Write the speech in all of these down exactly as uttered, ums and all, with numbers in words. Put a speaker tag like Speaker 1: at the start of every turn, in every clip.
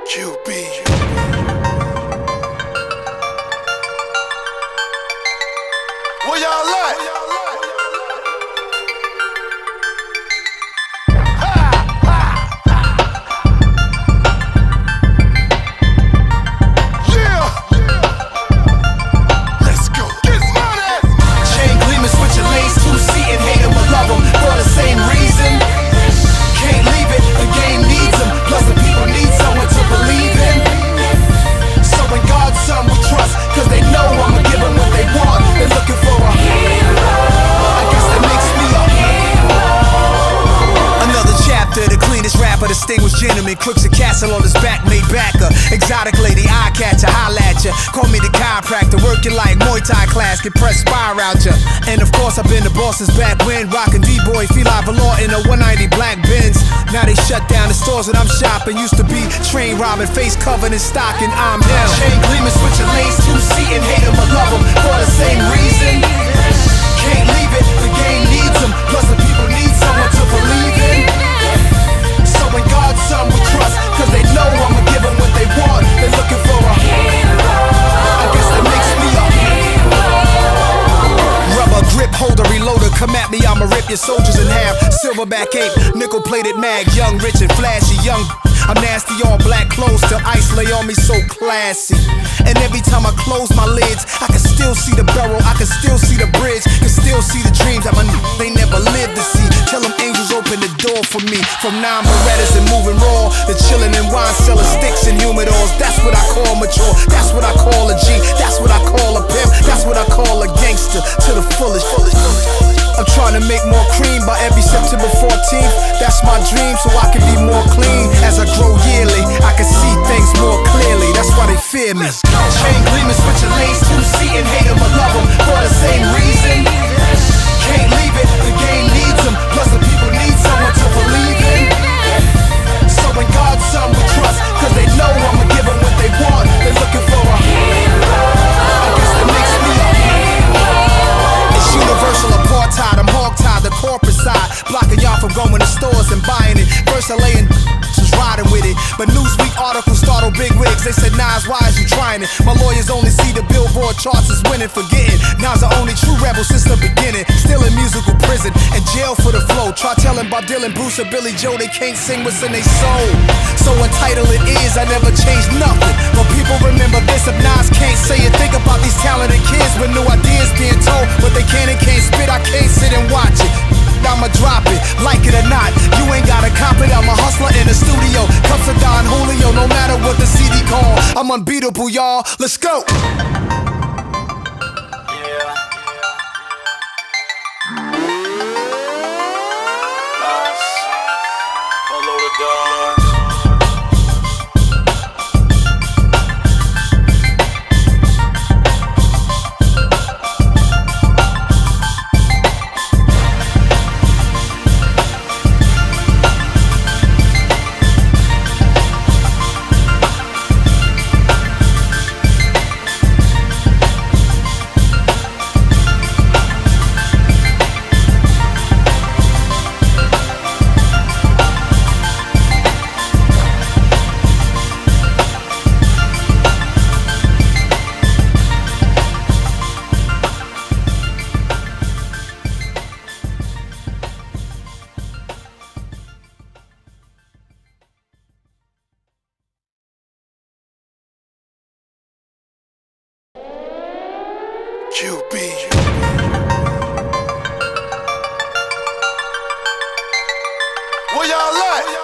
Speaker 1: Q B. Where y'all at?
Speaker 2: Distinguished gentleman, crooks a castle on his back, made backer. Exotic lady, eye catcher, holla at ya. Call me the chiropractor, working like Muay Thai class, can press fire out ya. And of course, I've been the boss's back when rockin' D-boy, Feli Valor in a one ninety black Benz. Now they shut down the stores that I'm shopping. Used to be train robbing, face covered in stocking. I'm him.
Speaker 3: Chain gleaming, switching lanes, two-seating, hate him or love him for the same reason. Can't leave it, the game needs him. Plus the people need someone to believe in. In God's son we trust, cause they know I'ma give them what they want. They're looking for a hero. I guess that makes me a hero.
Speaker 2: Rubber grip holder, reloader, come at me, I'ma rip your soldiers in half. Silverback ape, nickel plated mag, young, rich and flashy, young. I'm nasty, all black clothes till ice lay on me, so classy. And every time I close my lids, I can still see the barrel, I can still see the bridge, can still see the dreams that my n they never lived to see. Tell them angels open the door for me. From nine Berettas and moving raw, the chillin' and wine selling sticks and humidors. That's what I call mature, that's what I call a G, that's what I call a pimp, that's what I call a gangster to the fullest. I'm trying to make more cream by every September fourteenth. That's my dream, so I can be more clean. As I grow yearly, I can see things more clearly. That's why they fear me.
Speaker 3: Chain gleaming, switching lanes, two-seating, hate him or love him for the same reason. Can't leave it, the game needs him. Plus the people need someone to believe in. So in God's son we trust, cause they know I'ma give them what they want. They're looking for a hero. I guess that makes me a hero.
Speaker 2: It's universal apartheid, I'm hog-tied, the corporate side, blocking y'all from going to stores and buying it. First I lay in was riding with it, but Newsweek articles startled big wigs. They said, Nas, why is you trying it? My lawyers only see the Billboard charts as winning, forgetting Nas the only true rebel since the beginning. Still in musical prison and jail for the flow. Try telling Bob Dylan, Bruce or Billy Joe they can't sing what's in their soul. So entitled it is, I never changed nothing. But people remember this, if Nas can't say it. Think about these talented kids with new ideas being told, but they can and can't spit. I can't sit and watch it. I'ma drop it, like it or not. You ain't gotta cop it. I'm a hustler in the studio. Cups of Don Julio, no matter what the C D call. I'm unbeatable, y'all. Let's go.
Speaker 1: Q B. Where y'all at?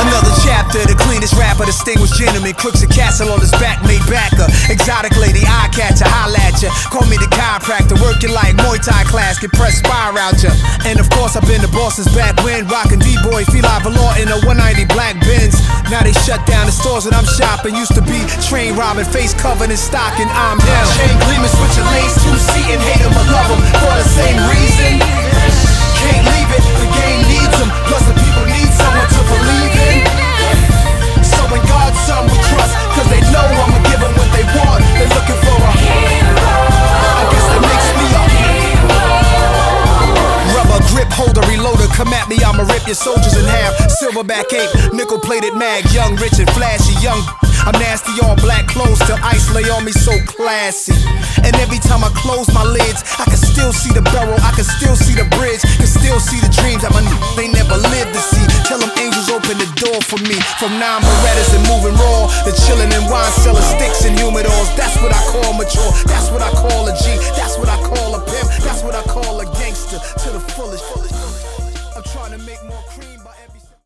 Speaker 1: Distinguished gentleman, crooks a castle on his back, made backer. Exotic lady, eye
Speaker 2: at ya, holla at ya. Call me the chiropractor, working like Muay Thai class, get pressed spire out ya. And of course I've been the boss since back when, rockin' D-boy, Feli Valor in a one ninety black Benz. Now they shut down the stores that I'm shopping. Used to be train robbing, face covered in stock, and I'm down.
Speaker 3: Chain gleaming, switching lanes, two-seating, hate 'em or love 'em for the same reason. Can't leave it, the game needs 'em, plus the people need someone to believe in. So in God's son we trust, cause they know I'ma give 'em what they want. They're looking for a hero, I guess that makes me a hero.
Speaker 2: Rubber grip holder, reloader, come at me, I'ma rip your soldiers in half. Silverback ape, nickel plated mag, young, rich and flashy, young. I'm nasty, all black clothes till ice lay on me, so classy. And every time I close my lids, I can still see the barrel, I can still see the bridge, can still see the dreams that my n they never lived to see. Tell them angels open the door for me. From nine Berettas and moving raw, to chilling in wine cellar, sticks and humidors. That's what I call mature, that's what I call a G, that's what I call a pimp, that's what I call a gangster. To the fullest, I'm trying to make more cream by every